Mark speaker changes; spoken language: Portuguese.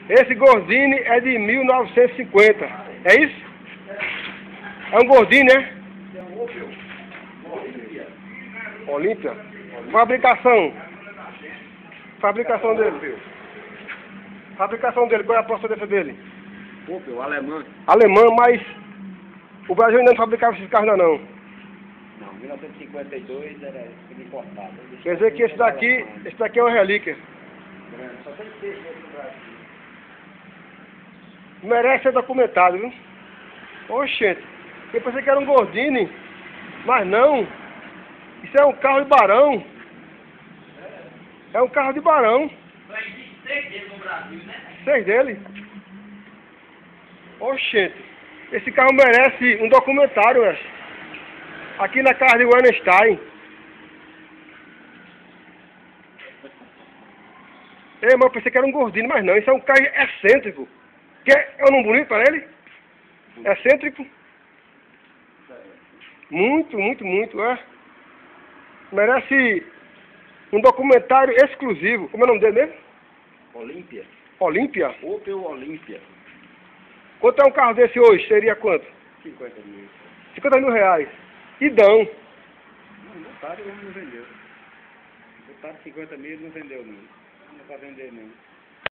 Speaker 1: Esse Gordini é de 1950. É isso? É um Gordini, né? Olímpia. Fabricação. Fabricação dele. Fabricação dele. Qual é a procedência dele?
Speaker 2: Opel, alemã.
Speaker 1: Alemã, mas o Brasil ainda não fabricava esses carros ainda não.
Speaker 2: Não, 1952 era importado.
Speaker 1: Quer dizer que esse daqui é uma relíquia.
Speaker 2: Só tem 6 no Brasil.
Speaker 1: Merece ser documentado, viu? Oxente, eu pensei que era um Gordini, mas não. Isso é um carro de barão. É um carro de barão.
Speaker 3: Só existe 6 dele no Brasil, né?
Speaker 1: 6 dele. Oxente, esse carro merece um documentário, né? Aqui na casa de Weinstein. Ei, mas eu pensei que era um Gordini, mas não. Isso é um carro excêntrico. É um nome bonito para ele? Excêntrico? Muito, muito, muito, é. Merece um documentário exclusivo. Como é o nome dele mesmo?
Speaker 2: Olímpia.
Speaker 1: Olímpia?
Speaker 2: Opel Olímpia.
Speaker 1: Quanto é um carro desse hoje? Seria quanto?
Speaker 2: 50 mil.
Speaker 1: 50 mil reais. E dão.
Speaker 2: Não, botaram e não vendeu. Botaram 50 mil e não vendeu não. Não é para vender não.